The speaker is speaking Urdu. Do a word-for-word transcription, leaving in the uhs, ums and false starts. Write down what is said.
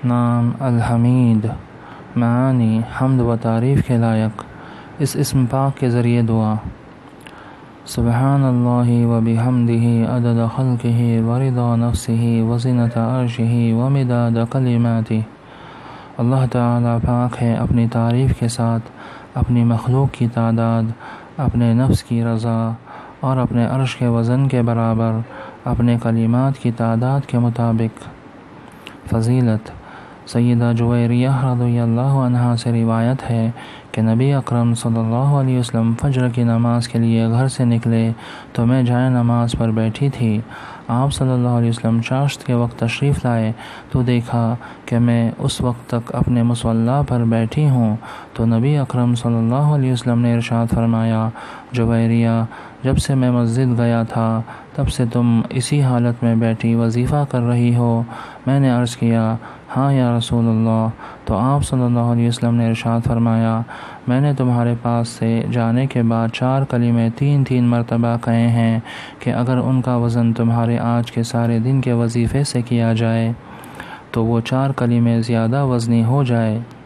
نام الحمید، معانی حمد و تعریف کے لائق۔ اس اسم پاک کے ذریعے دعا۔ سبحان اللہ و بحمدہ عدد خلقہ و رضا نفسہ و زینت عرشہ و مداد کلماتہ۔ اللہ تعالیٰ پاک ہے اپنی تعریف کے ساتھ، اپنی مخلوق کی تعداد، اپنے نفس کی رضا اور اپنے عرش کے وزن کے برابر، اپنے کلمات کی تعداد کے مطابق۔ فضیلت: سیدہ جویریہ رضی اللہ عنہا سے روایت ہے کہ نبی اکرم صلی اللہ علیہ وسلم فجر کی نماز کے لیے گھر سے نکلے تو میں جائے نماز پر بیٹھی تھی۔ آپ صلی اللہ علیہ وسلم چاشت کے وقت تشریف لائے تو دیکھا کہ میں اس وقت تک اپنے مصلی پر بیٹھی ہوں، تو نبی اکرم صلی اللہ علیہ وسلم نے ارشاد فرمایا، جویریہ، جب سے میں مسجد گیا تھا تب سے تم اسی حالت میں بیٹھی وظیفہ کر رہی ہو۔ میں نے عرض کیا، ہاں یا رسول اللہ، تو آپ صلی اللہ علیہ وسلم نے ارشاد فرمایا، میں نے تمہارے پاس سے جانے کے بعد چار کلمے تین تین مرتبہ کہے ہیں کہ اگر ان کا وزن تمہارے آج کے سارے دن کے وظیفے سے کیا جائے تو وہ چار کلمے زیادہ وزنی ہو جائے۔